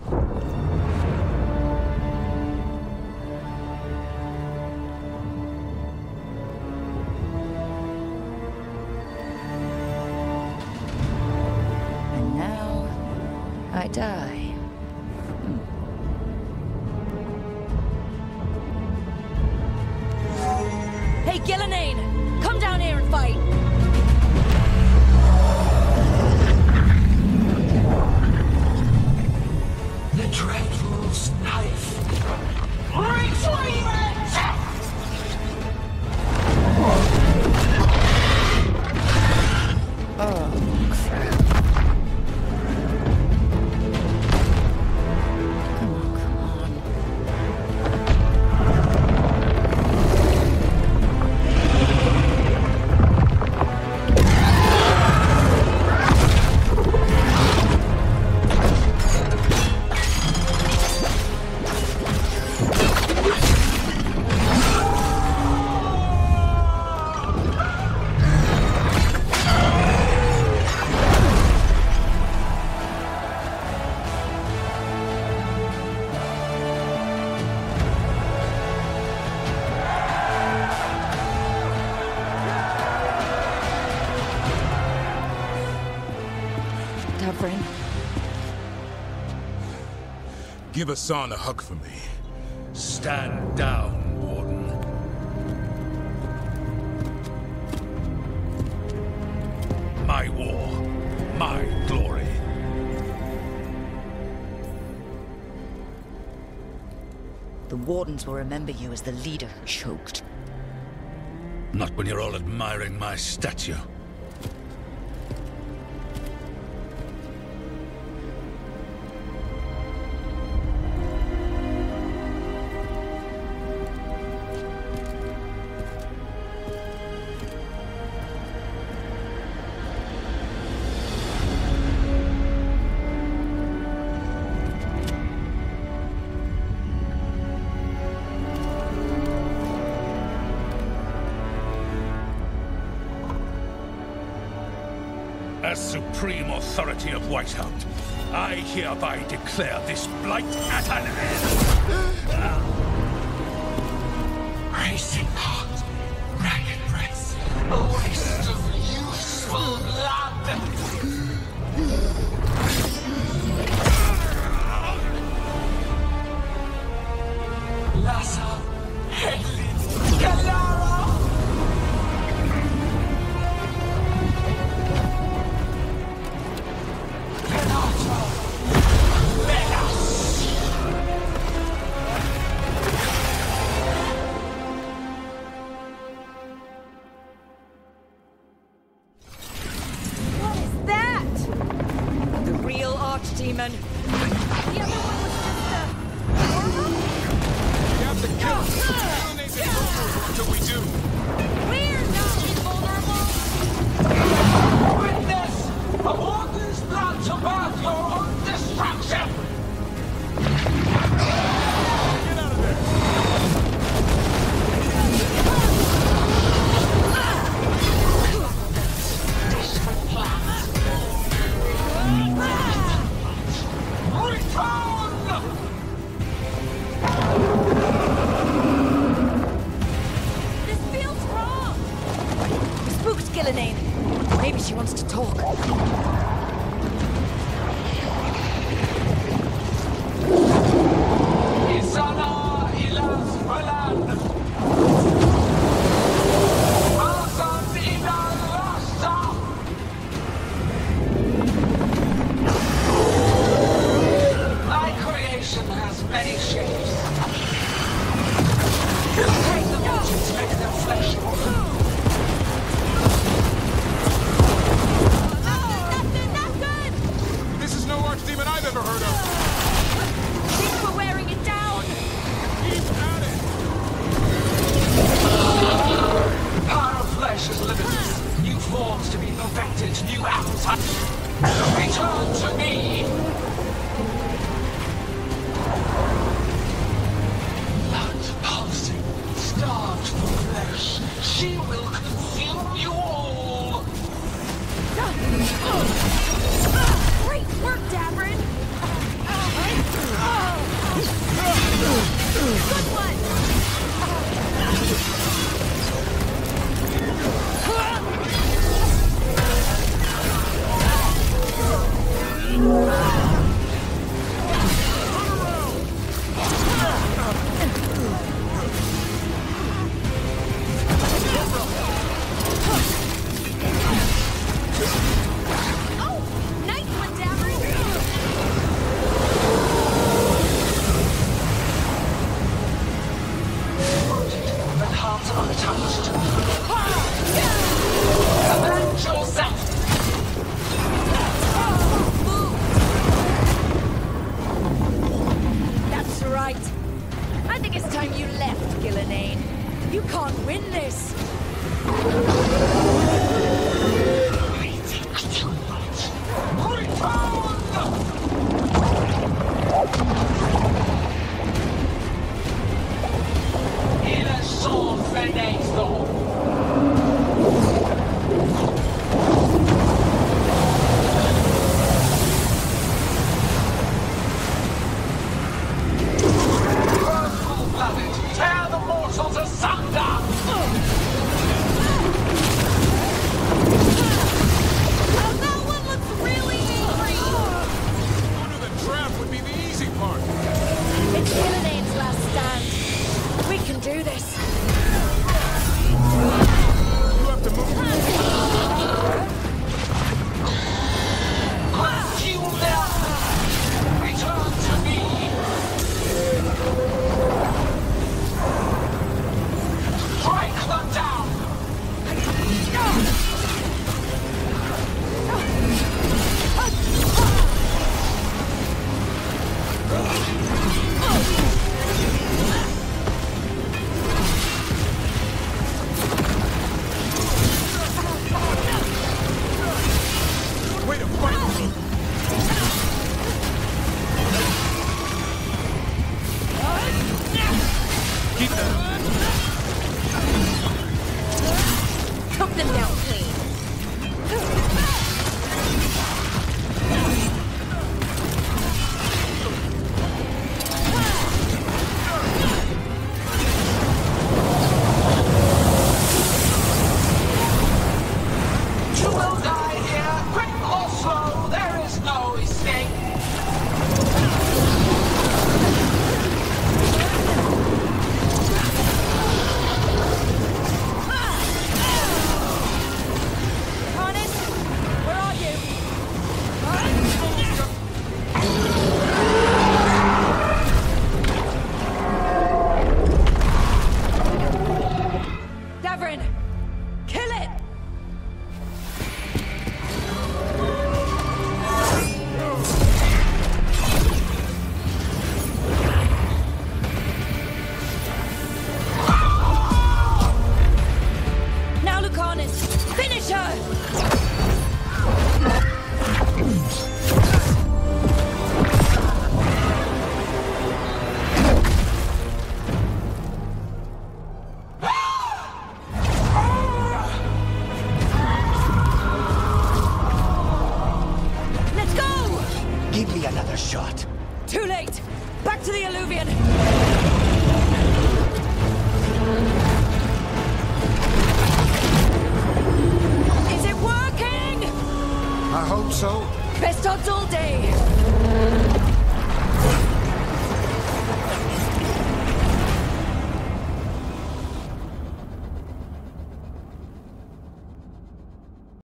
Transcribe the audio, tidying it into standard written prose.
And now I die. Hey, Gillenane! Come down here and fight! The Dreadwolf's knife! Retrieve it! Oh, crap. Come on, come on. Davrin, Give Hassan a hug for me. Stand down, Warden. My war, my glory. the Wardens will remember you as the leader who choked. Not when you're all admiring my statue. As supreme authority of Whitehound, I hereby declare this blight at an end! Racing heart, ragged breath, a waste of useful blood! Lassa, Hedlin, Galara! Demon. The other one was We have to kill him. What do we do? We're not invulnerable. Witness a Warden's blood to birth your own destruction! Get out of there! This feels wrong. We spooked Gillenane. Maybe she wants to talk. Isana ilas Balan! Azad inal Rasta! My creation has many shapes. Break the mountains, make them flesh. That's it! can't win this. Waiting too much. Return! Il est son fenêtre. Tear the mortals asunder! Oh, that one looks really angry! Under the trap would be the easy part. It's Gillian's last stand. We can do this. You have to move. Rescue them! Return to me! Strike them down! Way to fight! Keep that. Cook them down clean. You will die here, quick or slow, there is no escape. Harness, where are you? Davrin, kill it! Now, Lucanus, finish her! Let's go! Give me another shot. Too late! Back to the Alluvion! Is it working? I hope so. Best odds all day!